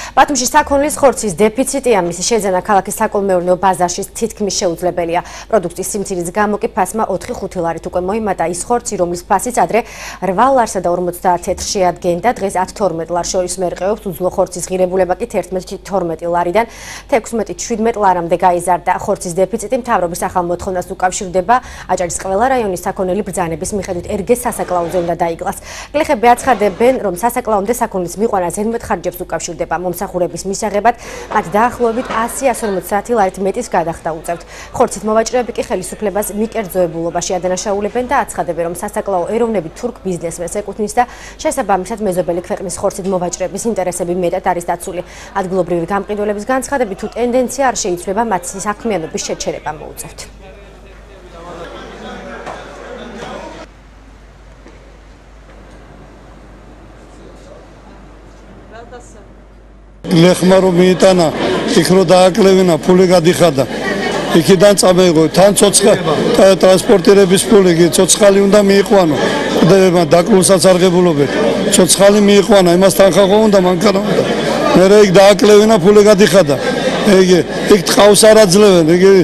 ბათუმში საქონლის ხორცის დეფიციტი ამის შეძენა ქალაქის საკოლმეურნეო ბაზარში თითქმის შეუძლებელია. პროდუქტის სიმცირის გამო კი ფასმა 4-5 ლარით უკვე მოიმატა ის ხორცი, რომლის ფასიც ადრე 8 ლარსა და 50 თეთრს შეადგენდა, დღეს 10-12 ლარ შორის მერყეობს. უძლო ხორცის ღირებულება კი 11-12 ლარიდან 16-17 ლარამდე გაიზარდა. ხორცის დეფიციტი მთავრობის ახალ მოთხოვნას უკავშირდება. აჭარის ყველა რაიონის საქონელი ბრძანების მიხედვით ერგეს სასაკლაოზე უნდა დაიკლას. გლეხები აცხადებენ, რომ სასაკლაომდე საქონლის მიყვანა ზედმეტ ხარჯებს უკავშირდება. მომსახურების მისაღებად მათ დაახლოებით 100-150 ლარით მეტის გადახდა უწევთ. ხორცით მოვაჭრეები კი ხელისუფლებას მიკერძოებულობაში ადანაშაულებენ და აცხადებენ, რომ სასაკლაო ეროვნებით თურქ ბიზნესმენს ეკუთვნის და შესაბამისად მეზობელი ქვეყნის ხორცით მოვაჭრეების ინტერესები მეტად არის დაცული. ადგილობრივი გამყიდველების განცხადებით, თუ ტენდენცია არ შეიცვლება, მათ საქმიანობის შეჩერება მოუწევთ. ლეხმა რომ მიიტანა, იქ რო დააკლევინა, ფული გადიხადა. იქიდან წამეიღო, თან ტრანსპორტირების ფული, ცოცხალი უნდა მიიყვანო. ყდებებმა დაკლულსაც არღებულობენ. ცოცხალი მიიყვანა, იმას თანხა უნდა, მანქანა უნდა. მერე იქ დააკლევინა, ფული გადიხადა. იქ ტყავს არ აძლევენ,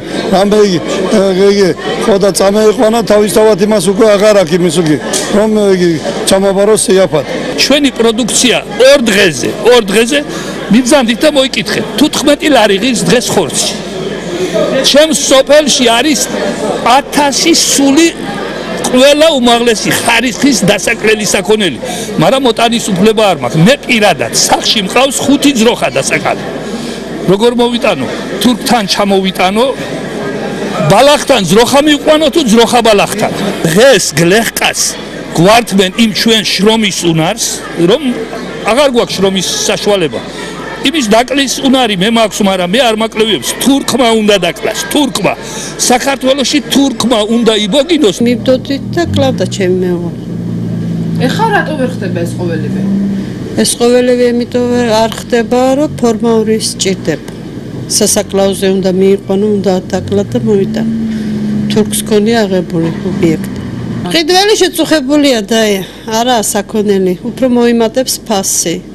ხოდა წამეიყვანა, თავისთავად იმას უკვე აღარ აქვს იმის უკვე, რომ ჩამაბაროს სიაფად. ჩვენი პროდუქცია ორ დღეზე მიბრძანდით და მოიკითხეთ. თუ 15 ლარი ღირს დღეს ხორცი. ჩემს სოფელში არის 1000 სული ყველა უმაღლესი ხარისხის დასაკლელი საქონელი, მაგრამ მოტანის უფლება არ მაქვს. მე პირადად სახში მყავს 5 ძროხა დასაკალი. როგორ მოვიტანო? თურქთან ჩამოვიტანო, ბალახთან ძროხა მივყვანო თუ ძროხა ბალახთან. დღეს გლეხყას გვართმენ იმ ჩვენ შრომის უნარს, რომ აღარ გვაქვს შრომის საშუალება. იმის დაკლის უნარი მე მაქვს, მაგრამ მე არ მაკლევებს. თურქმა უნდა დაკლას, თურქმა. საქართველოში თურქმა უნდა იბოგინოს. მივდოდით და კლავდა ჩემი მეუღლე. ეხლა რატო ვერ ხდება ეს ყოველივე? ეს ყოველივე იმიტომ არ ხდება, რომ ფორმალური სჭირდება. სასაკლაოზე უნდა მიიყვანო, უნდა დაკლა და მოვიტანო. თურქს ქონია აღებული ობიექტი. ყიდველი შეწუხებულია და არაა საქონელი, უფრო მოიმატებს ფასი.